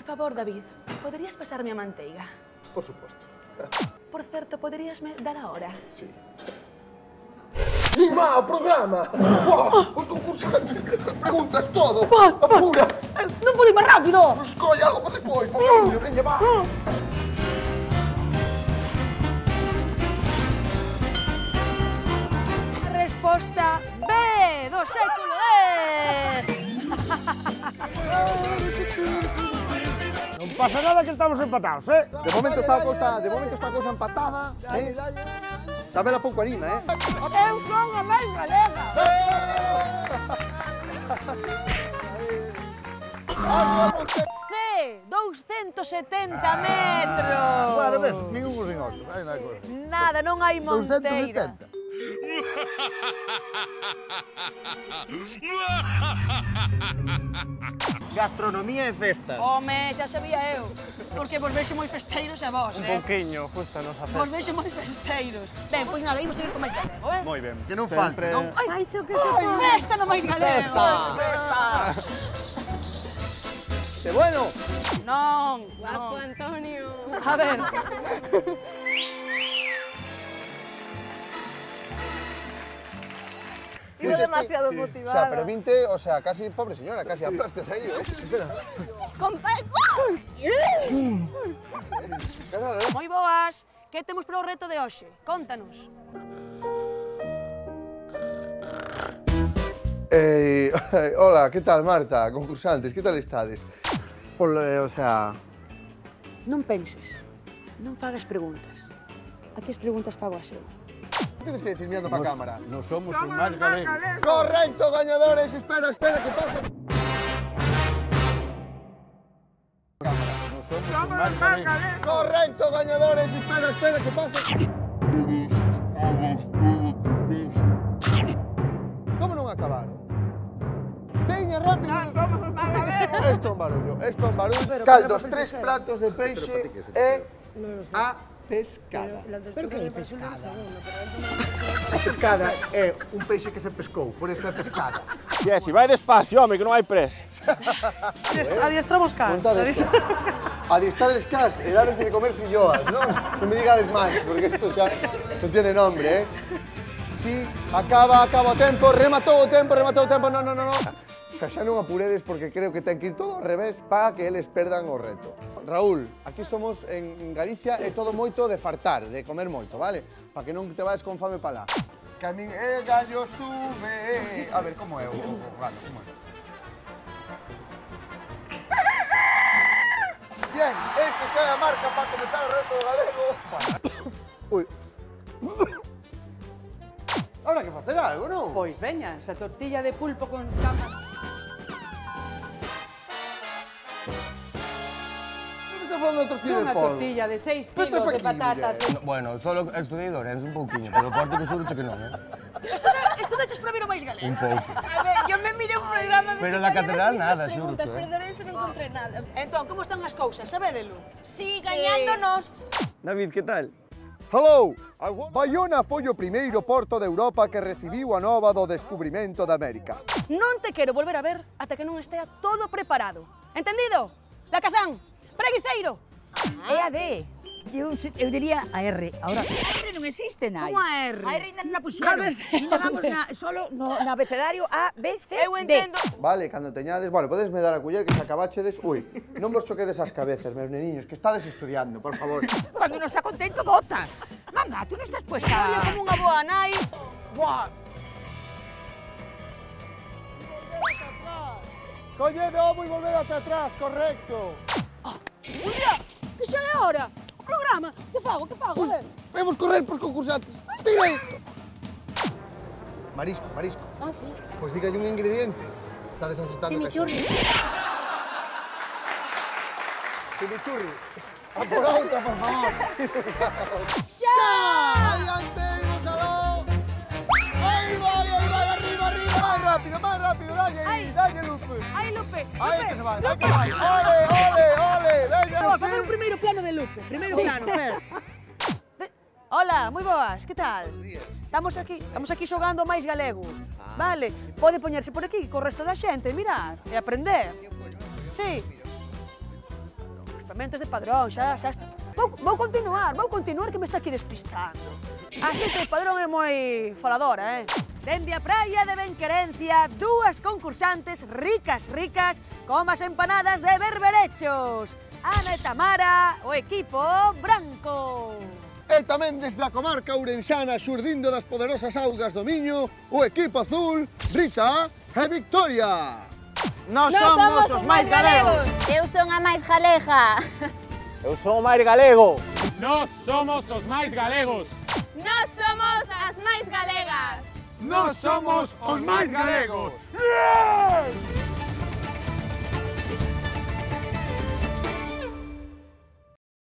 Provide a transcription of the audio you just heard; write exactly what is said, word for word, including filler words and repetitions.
Por favor, David, ¿podrías pasarme a manteiga? Por supuesto. Por cierto, ¿podrías me dar a hora? Sí. ¡Ma, o programa! Wow, os concursantes, as preguntas, todo! Va, va. Apura! Eh, non podo ir máis rápido! Escolle algo para despois, por veña, va! Resposta B do século dez! Non pasa nada que estamos empatados, eh? De momento está a cousa, de momento está a cousa empatada, eh? Sabela pouco anima, eh? Eu son a máis galega! C, doscientos e setenta metros! Bueno, ves, ningún sin outro, hai nada cosa. Nada, non hai monteira. doscientos e setenta. Gastronomía e festas. Home, xa sabía eu, porque vos vexo moi festeiros a vos, Un eh? pouquiño, justo nos Vos hacer. vexo moi festeiros. Ben, pois nada, imos seguir con máis galego, eh? Moi ben. Que non falte, non? Ai, xo que se pon. Festa no máis galego! Festa! Festa! ¡Qué bueno! Non, Guapo, non. Antonio. A ver. Iba demasiado O sea, motivada. pero vinte, o sea, casi, pobre señora, casi aplastes ahí, ¿eh? Espera. Compa- Moi boas. Que temos para o reto de hoxe? Contanos. Eh, hola, ¿qué tal, Marta? Concursantes, ¿qué tal estades? Por, eh, o sea... Non penses. Non fagas preguntas. Aquí as preguntas fago as eu. Tienes que decir mirando para a cámara. Non somos os máis galegos. Correcto, gañadores. Espera, espera, que pase. Non somos os máis galegos. Correcto, gañadores. Espera, espera, que pase. Como non acabaron? Veña, rápido. Somos os máis galegos. Esto é un barullo, esto é un barullo. Pero, Caldos, pero, tres pero, platos de peixe e a pescada. Pero que é pescada? A pescada é un peixe que se pescou, por eso é pescada. Jessy, vai despacio, home, que non hai presa. Adiestramos cá. Montades adiestades cas e dades de comer filloas, non? Non me digades máis, porque isto xa non tiene nombre, eh? Sí, acaba, acaba o tempo, rematou o tempo, rematou o tempo, non, non, non, non. Xa, xa non apuredes porque creo que ten que ir todo ao revés para que eles perdan o reto. Raúl, aquí somos en Galicia e todo moito de fartar, de comer moito, vale? Para que non te vayas con fame para lá. Que a min el gallo sube... A ver, como é o, o, o gallo, como é? Bien, esa xa é a marca para comenzar o reto do galego. Ui. Habrá que facer algo, non? Pois veña, esa tortilla de pulpo con cama. Estás falando de tortilla de Unha polvo. tortilla de seis Pero kilos trae de pa aquí, patatas. muller. Bueno, solo estudei Lorenzo un pouquiño, pero corte que xuro que non, eh? Estudaches para ver o máis Un galego? pouco. A ver, yo me miré un programa de Pero da catedral nada, xuro preguntas, que, pero eh? de Lorenzo non encontré nada. Entón, como están as cousas? Sabédelo? Sí, gañándonos. David, que tal? Hello! Bayona foi o primeiro porto de Europa que recibiu a nova do descubrimento de América. Non te quero volver a ver ata que non estea todo preparado. Entendido? Lacazán, preguiceiro. É a D. Eu, eu diría a R. Ahora, a R non existe, nai. Como a R? A R ainda non a puxeron. Ainda vamos na, solo no, no abecedario A, B, C, Eu D. entendo. Vale, cando teñades... Bueno, podesme dar a culler que se acabachedes... Ui, non vos choquedes as cabezas, meus neniños, que estades estudiando, por favor. Cuando non está contento, vota. Mamá, tú non estás puesta. Oye, como unha boa nai. Buah. Collede o e volved hacia atrás, correcto. Mira, que xa é hora. O programa. Que fago, que fago? A ver. Vemos correr pros concursantes. Tira isto. Marisco, marisco. Ah, sí. Pois dígalle un ingrediente. Estades necesitando... Chimichurri. Chimichurri. A por outra, por favor. Xa! Adiante, imos a do... Aí vai, aí vai, arriba, arriba. Máis rápido, máis rápido, dalle aí, dalle, Lupe. Ai, Lupe. Aí que se vai, aí que se vai. Ole, ole, ole, venga, Vamos a facer un primeiro plano de Lupe. Primeiro plano, Fer. Hola, moi boas, que tal? Estamos aquí, estamos aquí xogando máis galego. Vale, pode poñerse por aquí co resto da xente, mirar e aprender. Sí. Experimentos de padrón, xa, xa está. Vou, vou continuar, vou continuar que me está aquí despistando. A xente de padrón é moi faladora, eh? Dende a praia de Benquerencia, dúas concursantes ricas, ricas, como as empanadas de berberechos. Ana e Tamara, o equipo branco. E tamén desde a comarca ourensana, xurdindo das poderosas augas do Miño, o equipo azul, Rita e Victoria. Nós somos os máis galegos. Eu son a máis galega. Eu son o máis galego. Nós somos os máis galegos. Nós somos as máis galegas. Nós somos os máis galegos.